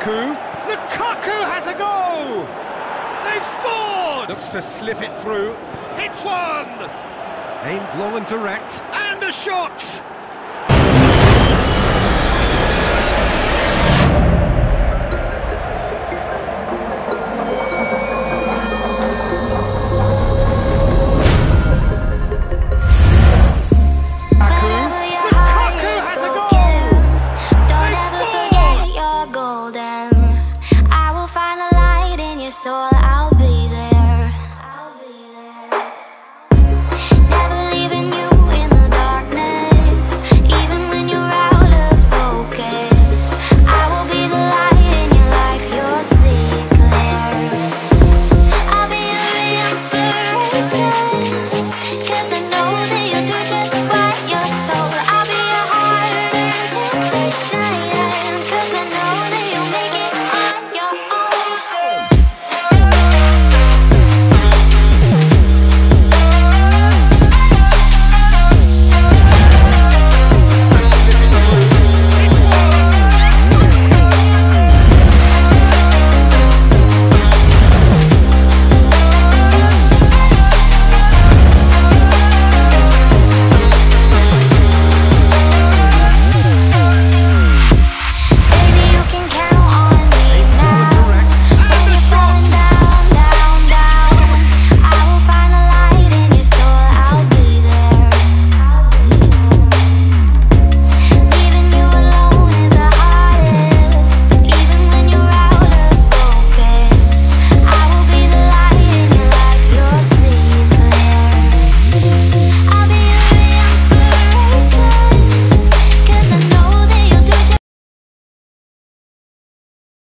Lukaku. Lukaku has a go! They've scored! Looks to slip it through. Hits one! Aimed long and direct. And a shot!